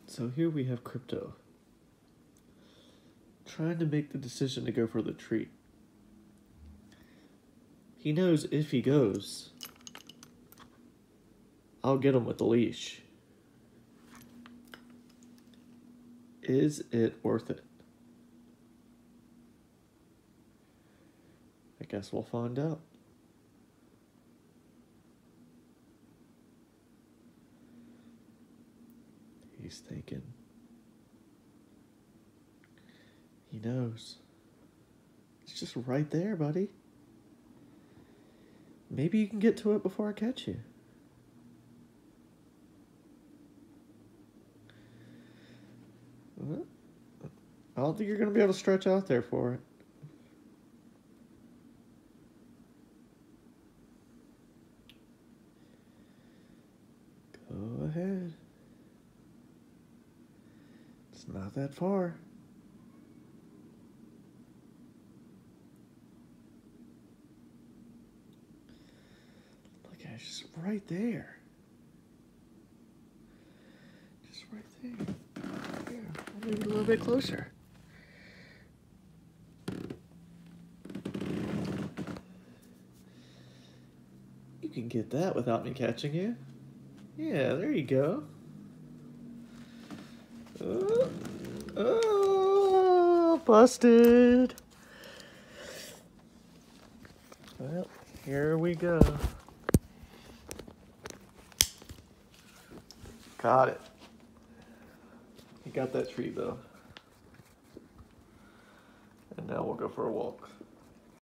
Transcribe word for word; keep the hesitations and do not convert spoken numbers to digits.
So here we have Crypto trying to make the decision to go for the treat. He knows if he goes, I'll get him with the leash. Is it worth it? I guess we'll find out. He's thinking. He knows. It's just right there, buddy. Maybe you can get to it before I catch you. Well, I don't think you're going to be able to stretch out there for it. Go ahead. It's not that far. Look, it's just right there. Just right there. Here, I'll move it a little bit closer. You can get that without me catching you. Yeah, there you go. Oh, oh, busted. Well, here we go. Got it. You got that treat though. And now we'll go for a walk.